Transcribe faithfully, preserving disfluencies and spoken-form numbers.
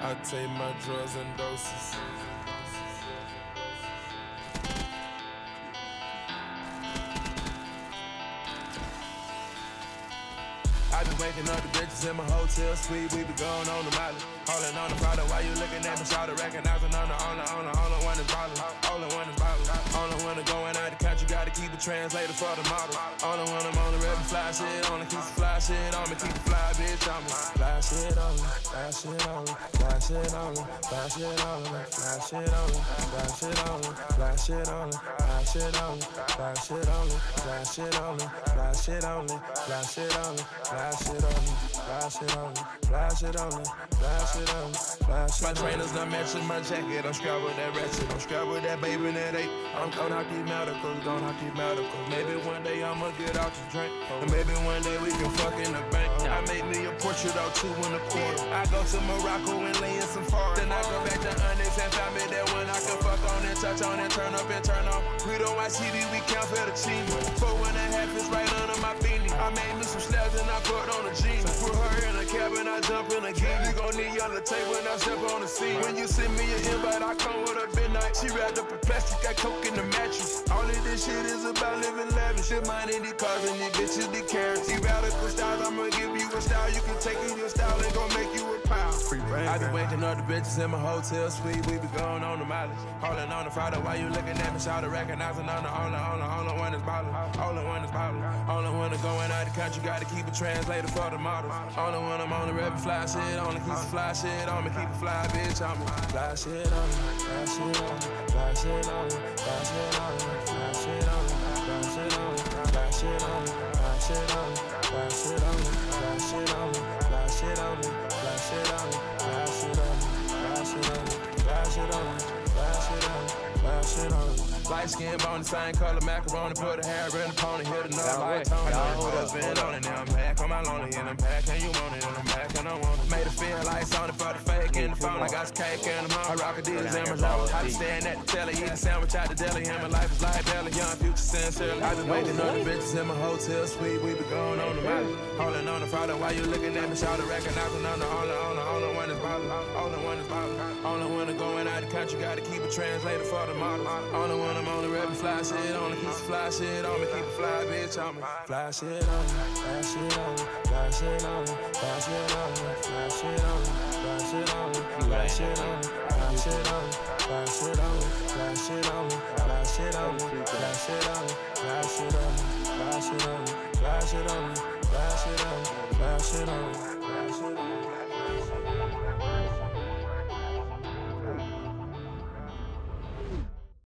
I take my drugs in doses. I been waking up the bitches in my hotel suite. We be going on the mileage, holding on the product while you looking at me. Shout recognizing on the only, only, only one is ballin'. Only one is ballin'. Only one is going out the country. Gotta keep a translator for the model. Only one I'm on the rep and fly shit. Only keep the fly shit on me. Keep the fly bitch on me. Fly shit on me. Fly shit on me. Fly shit on me. Fly shit on me. Fly shit on me. Fly shit on me. Fly shit on me. Fly shit on me. Fly shit on me. Fly shit on me. Fly shit on me. Fly shit on me. Flash it on me, flash it on me, flash it on me, flash it on me, flash it on me. My trainers not matching my jacket. I'm strapped with that ratchet. I'm strapped with that baby and that eight. I'm going out these medicals, going out these medicals. Maybe one day I'ma get out to drink. And maybe one day we can fuck in the bank. I make me a portrait or two in the quarter. I go to Morocco and lay in some foreign. Then I go back to Onyx and find me that one I can fuck on and touch on and turn up and turn on. We don't watch T V, we count for the team. Four and a half is right under my beanie. I made me some slabs and I put on a jeans. Put her in a cab and I jump in a gear. You gon' need on the table when I step on the scene. When you send me an invite, I come with a midnight. She wrapped up in plastic, got coke in the mattress. All of this shit is about living lavish. Shit mine in these cars and these bitches, these carrots. These radical styles, I'ma give you a style. You can take in your style and gon' make you a pound. Free brain. I be waking up the bitches in my hotel suite. We be going on the mileage, holding on the Friday while you looking at me. Shout recognizing on the only, only, only one is ballin'. Only one is ballin'. Only one is going out the country. Gotta keep a translator for the models. Only one I'm on the rep and fly shit. Only keep the fly shit on me. Keep the fly bitch on me. Fly shit on me. Fly shit on me. Fly shit on me. Fly shit on me. Fly shit on me. Fly shit on me. Fly shit on me. Fly shit on me. Fly shit on me. Fly shit on me. Fly shit on me. Fly shit on me. Fly shit on me. Fly shit on me. Fly shit on me. Fly shit on me. Fly shit on me. Light skin bone, the same color macaroni. Put a hair in the pony, hit another light tone. Husband on it, now I'm back on my lonely and I'm back and you want it and I'm back and I want it. Made it feel like something for the fake in the phone. I got some cake and I'm on. I rock a Adidas and my zone. I be staring at the telly, eating sandwich out the deli. And my life is like belly, young future sincerely. I been waking up the bitches in my hotel suite. We be going on the mileage, holding on the Friday while you looking at me. Shout recognizing on the only, only, only one is ballin'. Only one is ballin'. Only one is going out the country. Gotta keep a translator for the models. Only one I'm on the rep and fly shit. Only keep the fly shit on me. Keep the fly bitch on me. Fly shit on me. Fly shit on me. Fly shit on me. Fly shit on me. Fly shit on me. Fly shit on me. Fly shit on me. Fly shit on me. Fly shit on me. Fly shit on me. Fly shit on me. Fly shit on me. Fly shit on me. Fly shit on me. Fly shit on me. Fly shit on me. Fly shit on me.